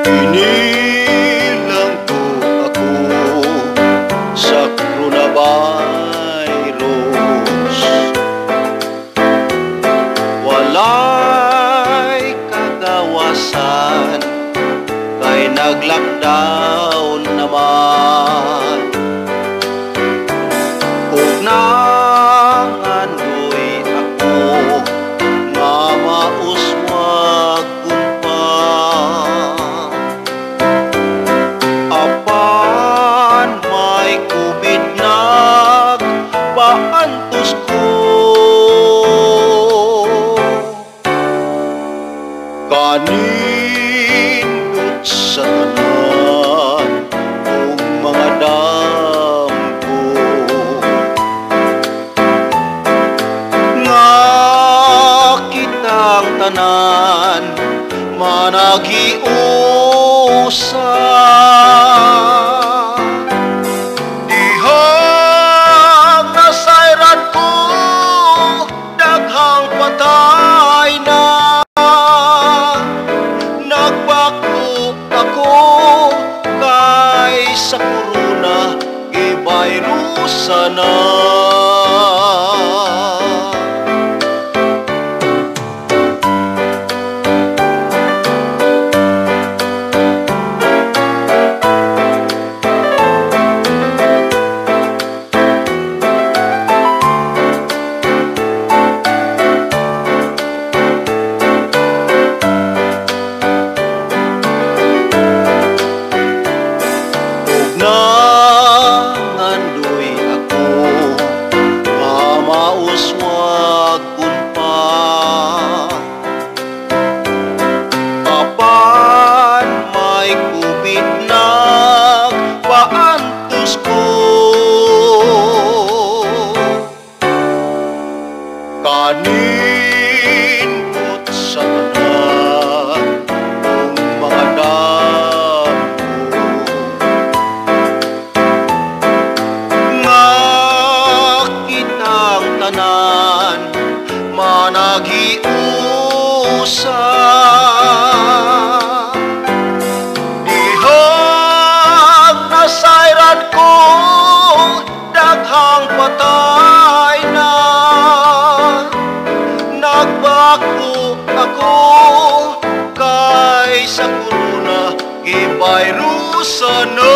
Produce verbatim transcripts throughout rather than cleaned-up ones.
Inilang ko ako sa coronavirus. Walay kagawasan, kay nag-lockdown naman. Ug nangandoy ako nga mauswag kun pa. Apan may COVID nagpaantos ko. Kanindot sa tanan kung mga damgo nga kitang tanan managiusa. Dihang nasayran ko daghang patay na. Nagbako ako kay sa corona gi-virus na. Nangandoy ako nga mauswag kun pa. Apan may COVID nagpaantos ko. Kanindot sa tanan kung mga damgo tanan managiusa. Dihang nasayran ko daghang patay na. Nagbako ako kay sa corona gi-virus na.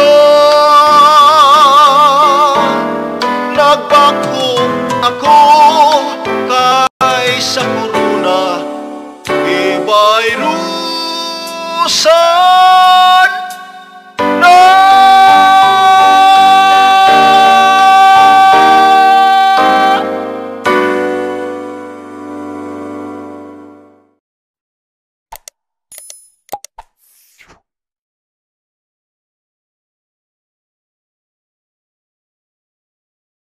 Nagbako ako kay sa corona gi-virus.